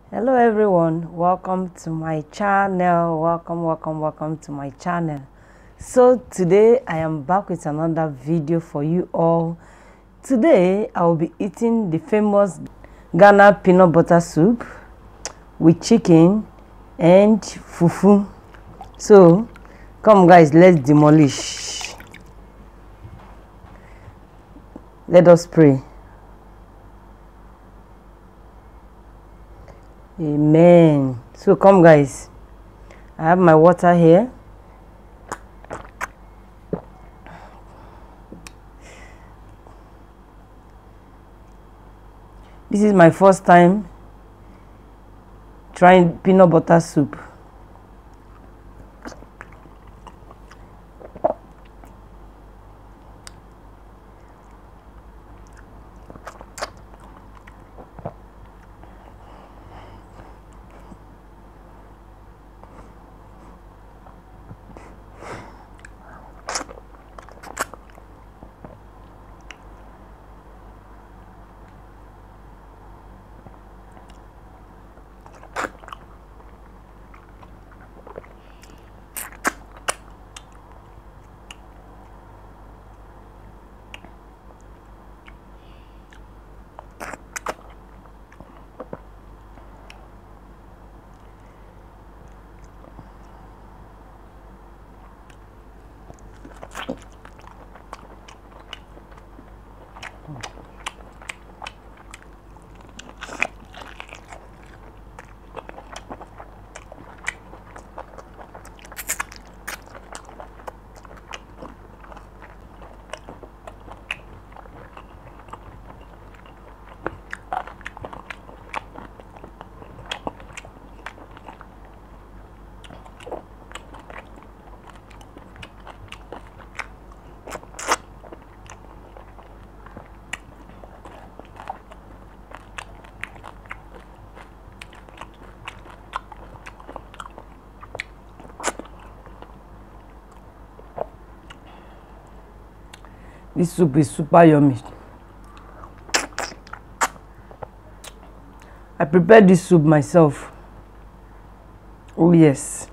Hello everyone, welcome to my channel. Welcome to my channel. So today I am back with another video for you all. Today I will be eating the famous Ghana peanut butter soup with chicken and fufu. So come guys, let's demolish. Let us pray. Amen. So come guys, I have my water here. This is my first time trying peanut butter soup. This soup is super yummy. I prepared this soup myself. Oh yes.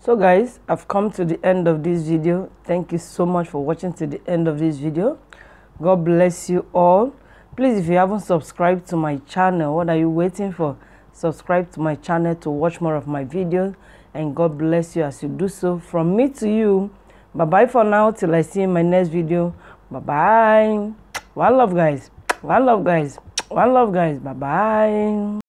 So guys, I've come to the end of this video. Thank you so much for watching to the end of this video. God bless you all. Please, if you haven't subscribed to my channel, what are you waiting for? Subscribe to my channel to watch more of my videos, and God bless you as you do so. From me to you, bye bye for now till I see you in my next video. Bye bye. One love guys, one love guys, one love guys. Bye bye.